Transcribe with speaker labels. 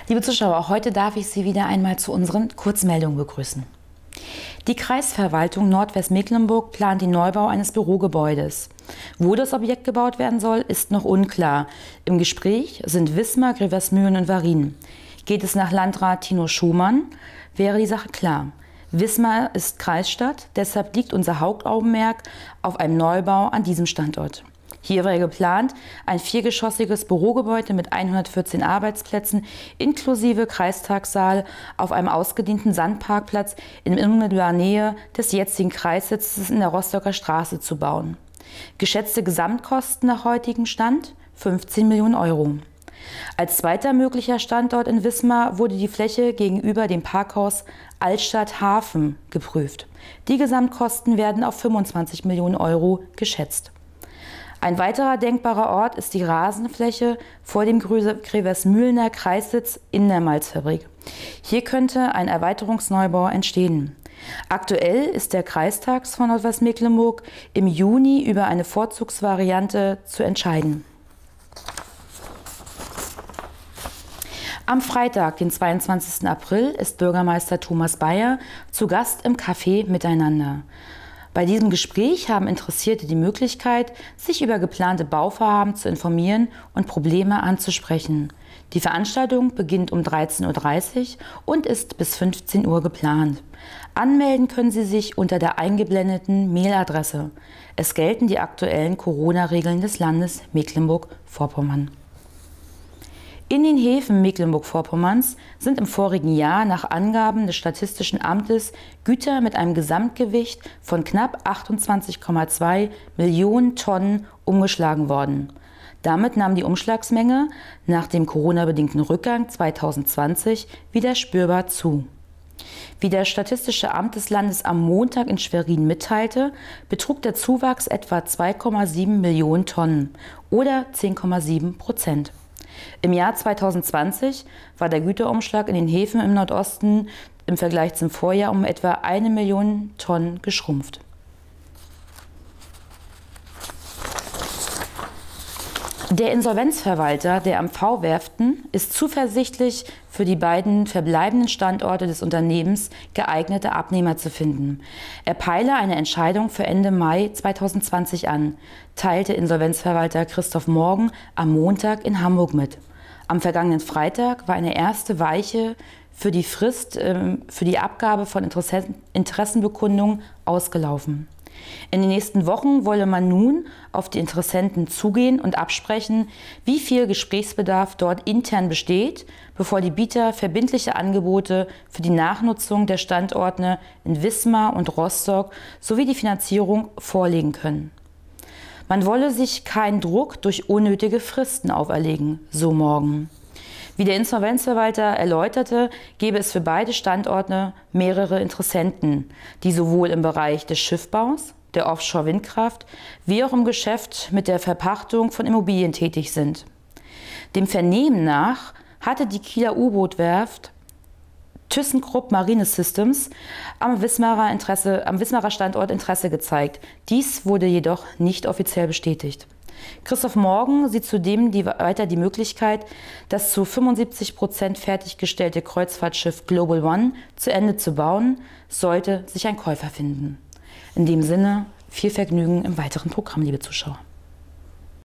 Speaker 1: Liebe Zuschauer, heute darf ich Sie wieder einmal zu unseren Kurzmeldungen begrüßen. Die Kreisverwaltung Nordwestmecklenburg plant den Neubau eines Bürogebäudes. Wo das Objekt gebaut werden soll, ist noch unklar. Im Gespräch sind Wismar, Greversmühlen und Varin. Geht es nach Landrat Tino Schumann, wäre die Sache klar. Wismar ist Kreisstadt, deshalb liegt unser Hauptaugenmerk auf einem Neubau an diesem Standort. Hier wäre geplant ein viergeschossiges Bürogebäude mit 114 Arbeitsplätzen inklusive Kreistagssaal auf einem ausgedehnten Sandparkplatz in unmittelbarer Nähe des jetzigen Kreissitzes in der Rostocker Straße zu bauen. Geschätzte Gesamtkosten nach heutigem Stand 15 Millionen Euro. Als zweiter möglicher Standort in Wismar wurde die Fläche gegenüber dem Parkhaus Altstadt Hafen geprüft. Die Gesamtkosten werden auf 25 Millionen Euro geschätzt. Ein weiterer denkbarer Ort ist die Rasenfläche vor dem Greversmühlener Kreissitz in der Malzfabrik. Hier könnte ein Erweiterungsneubau entstehen. Aktuell ist der Kreistag von Nordwestmecklenburg im Juni über eine Vorzugsvariante zu entscheiden. Am Freitag, den 22. April, ist Bürgermeister Thomas Bayer zu Gast im Café Miteinander. Bei diesem Gespräch haben Interessierte die Möglichkeit, sich über geplante Bauvorhaben zu informieren und Probleme anzusprechen. Die Veranstaltung beginnt um 13:30 Uhr und ist bis 15 Uhr geplant. Anmelden können Sie sich unter der eingeblendeten Mailadresse. Es gelten die aktuellen Corona-Regeln des Landes Mecklenburg-Vorpommern. In den Häfen Mecklenburg-Vorpommerns sind im vorigen Jahr nach Angaben des Statistischen Amtes Güter mit einem Gesamtgewicht von knapp 28,2 Millionen Tonnen umgeschlagen worden. Damit nahm die Umschlagsmenge nach dem Corona-bedingten Rückgang 2020 wieder spürbar zu. Wie das Statistische Amt des Landes am Montag in Schwerin mitteilte, betrug der Zuwachs etwa 2,7 Millionen Tonnen oder 10,7%. Im Jahr 2020 war der Güterumschlag in den Häfen im Nordosten im Vergleich zum Vorjahr um etwa 1 Million Tonnen geschrumpft. Der Insolvenzverwalter der MV-Werften ist zuversichtlich, für die beiden verbleibenden Standorte des Unternehmens geeignete Abnehmer zu finden. Er peile eine Entscheidung für Ende Mai 2020 an, teilte Insolvenzverwalter Christoph Morgen am Montag in Hamburg mit. Am vergangenen Freitag war eine erste Weiche für die Frist für die Abgabe von Interessenbekundungen ausgelaufen. In den nächsten Wochen wolle man nun auf die Interessenten zugehen und absprechen, wie viel Gesprächsbedarf dort intern besteht, bevor die Bieter verbindliche Angebote für die Nachnutzung der Standorte in Wismar und Rostock sowie die Finanzierung vorlegen können. Man wolle sich keinen Druck durch unnötige Fristen auferlegen, so Morgen. Wie der Insolvenzverwalter erläuterte, gäbe es für beide Standorte mehrere Interessenten, die sowohl im Bereich des Schiffbaus, der Offshore-Windkraft, wie auch im Geschäft mit der Verpachtung von Immobilien tätig sind. Dem Vernehmen nach hatte die Kieler U-Boot-Werft ThyssenKrupp Marine Systems am Wismarer Standort Interesse gezeigt. Dies wurde jedoch nicht offiziell bestätigt. Christoph Morgen sieht zudem weiter die Möglichkeit, das zu 75% fertiggestellte Kreuzfahrtschiff Global One zu Ende zu bauen, sollte sich ein Käufer finden. In dem Sinne, viel Vergnügen im weiteren Programm, liebe Zuschauer.